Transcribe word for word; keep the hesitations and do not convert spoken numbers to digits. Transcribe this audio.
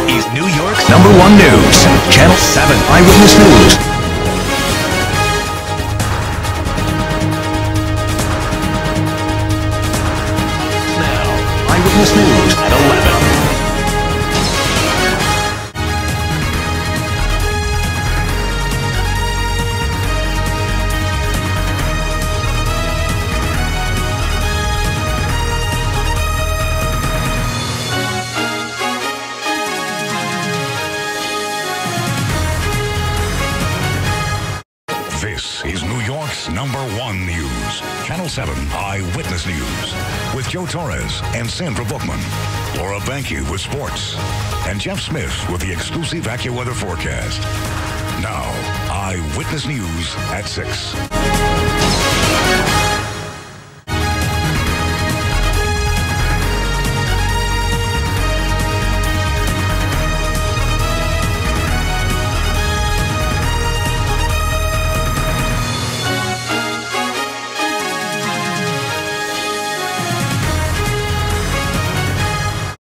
is New York's number one news. Channel seven Eyewitness News. Now, Eyewitness News at eleven. This is New York's number one news. Channel seven Eyewitness News. With Joe Torres and Sandra Bookman. Laura Banke with sports. And Jeff Smith with the exclusive AccuWeather forecast. Now, Eyewitness News at six.